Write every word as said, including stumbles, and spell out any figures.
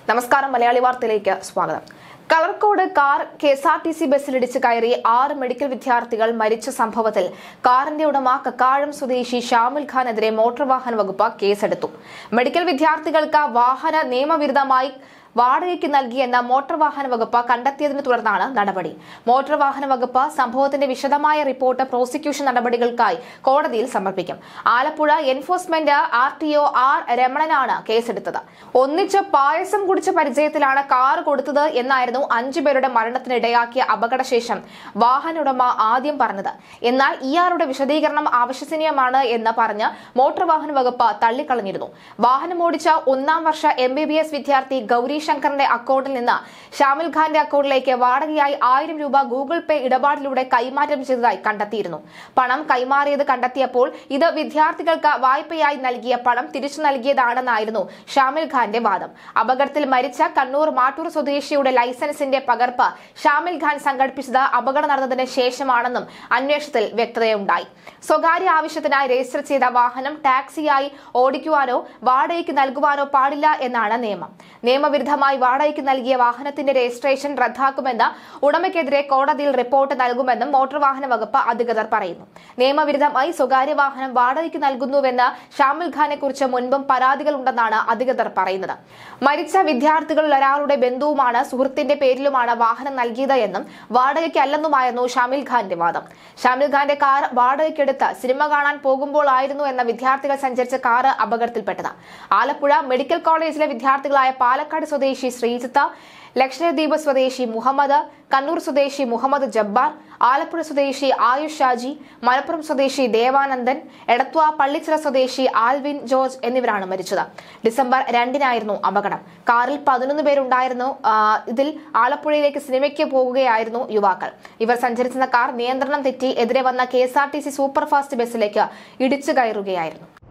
നമസ്കാരം, മലയാളി വാർത്തയിലേക്ക് സ്വാഗതം. Kalarcode car K S R T C ബസ്സിലിടിച്ച് കയറി ആറ് മെഡിക്കൽ വിദ്യാർത്ഥികൾ മരിച്ച സംഭവത്തിൽ കാറിന്റെ ഉടമ കക്കാഴം സ്വദേശി ഷാമിൽ ഖാനെതിരെ മോട്ടോർ വാഹന വകുപ്പ് കേസെടുത്തു. മെഡിക്കൽ വിദ്യാർത്ഥികൾക്ക് വാഹന നിയമവിരുദ്ധമായി വാടകയ്ക്ക് നൽകിയെന്ന മോട്ടോർ വാഹന വകുപ്പ് കണ്ടെത്തിയതിനെ തുടർന്നാണ് നടപടി. മോട്ടോർ വാഹന വകുപ്പ് സംഭവത്തിന്റെ വിശദമായ റിപ്പോർട്ട് പ്രോസിക്യൂഷൻ നടപടികൾക്കായി കോടതിയിൽ സമർപ്പിക്കും. Alappuzha enforcement R T O R രമണനാണ് കേസെടുത്തത്. ഒന്നിച്ച് പായസം കുടിച്ച പരിചയത്തിലാണ് കാർ കൊടുത്തത് എന്നായിരുന്നു അഞ്ചുപേരുടെ മരണത്തിനിടയാക്കിയ അപകടശേഷം വാഹന ഉടമ ആദ്യം പറഞ്ഞത്. എന്നാൽ ഇയാളുടെ വിശദീകരണം അവിശ്വസനീയമാണ് എന്ന് പറഞ്ഞ് മോട്ടോർ വാഹന വകുപ്പ് തള്ളിക്കളഞ്ഞിരുന്നു. വാഹനമോടിച്ച ഒന്നാം വർഷ എം ബി ബി എസ് വിദ്യാർത്ഥി ഗൗരി ശങ്കറിന്റെ അക്കൗണ്ടിൽ നിന്ന് ഷാമിൽ ഖാന്റെ അക്കൗണ്ടിലേക്ക് വാടകയായി ആയിരം രൂപ ഗൂഗിൾ പേ ഇടപാടിലൂടെ കൈമാറ്റം ചെയ്തതായി കണ്ടെത്തിയിരുന്നു. പണം കൈമാറിയത് കണ്ടെത്തിയപ്പോൾ ഇത് വിദ്യാർത്ഥികൾക്ക് വായ്പയായി നൽകിയ പണം തിരിച്ചു നൽകിയതാണെന്നായിരുന്നു ഷാമിൽ ഖാന്റെ വാദം. അപകടത്തിൽ മരിച്ച കണ്ണൂർ മാട്ടൂർ സ്വദേശിയുടെ ലൈസൻസിന്റെ പകർപ്പ് ഷാമിൽ ഖാൻ സംഘടിപ്പിച്ചത് അപകടം നടന്നതിന് ശേഷമാണെന്നും അന്വേഷണത്തിൽ വ്യക്തതയുണ്ടായി. സ്വകാര്യ ആവശ്യത്തിനായി രജിസ്റ്റർ ചെയ്ത വാഹനം ടാക്സിയായി ഓടിക്കുവാനോ വാടകയ്ക്ക് നൽകുവാനോ പാടില്ല എന്നാണ് നിയമം. നിയമവിരുദ്ധ വാടകയ്ക്ക് നൽകിയ വാഹനത്തിന്റെ രജിസ്ട്രേഷൻ റദ്ദാക്കുമെന്ന് ഉടമയ്ക്കെതിരെ കോടതിയിൽ റിപ്പോർട്ട് നൽകുമെന്നും മോട്ടോർ വാഹന വകുപ്പ് അധികൃതർ പറയുന്നു. നിയമവിരുദ്ധമായി സ്വകാര്യ വാഹനം വാടകയ്ക്ക് നൽകുന്നുവെന്ന് ഷാമിൽ ഖാനെ കുറിച്ച് മുൻപും പരാതികളുണ്ടെന്നാണ് അധികൃതർ പറയുന്നത്. മരിച്ച വിദ്യാർത്ഥികളിൽ ഒരാളുടെ ബന്ധുവുമാണ്, സുഹൃത്തിന്റെ പേരിലുമാണ് വാഹനം നൽകിയത് എന്നും വാടകയ്ക്കല്ലെന്നുമായിരുന്നു ഷാമിൽ ഖാന്റെ വാദം. ഷാമിൽ ഖാന്റെ കാർ വാടകയ്ക്കെടുത്ത് സിനിമ കാണാൻ പോകുമ്പോഴായിരുന്നു എന്ന വിദ്യാർത്ഥികൾ സഞ്ചരിച്ച കാർ അപകടത്തിൽപ്പെട്ടത്. ആലപ്പുഴ മെഡിക്കൽ കോളേജിലെ വിദ്യാർത്ഥികളായ പാലക്കാട് സ്വദേശി ശ്രീജിത്ത, ലക്ഷദ്വീപ് സ്വദേശി മുഹമ്മദ്, കണ്ണൂർ സ്വദേശി മുഹമ്മദ് ജബ്ബാർ, ആലപ്പുഴ സ്വദേശി ആയുഷ് ഷാജി, മലപ്പുറം സ്വദേശി ദേവാനന്ദൻ, എടത്വ പള്ളിച്ചിറ സ്വദേശി ആൽവിൻ ജോർജ് എന്നിവരാണ് മരിച്ചത്. ഡിസംബർ രണ്ടിനായിരുന്നു അപകടം. കാറിൽ പതിനൊന്ന് പേരുണ്ടായിരുന്നു. ഇതിൽ ആലപ്പുഴയിലേക്ക് സിനിമയ്ക്ക് പോകുകയായിരുന്നു യുവാക്കൾ. ഇവർ സഞ്ചരിച്ചിരുന്ന കാർ നിയന്ത്രണം തെറ്റി എതിരെ വന്ന K S R T C superfast ബസ്സിലേക്ക് ഇടിച്ചു കയറുകയായിരുന്നു.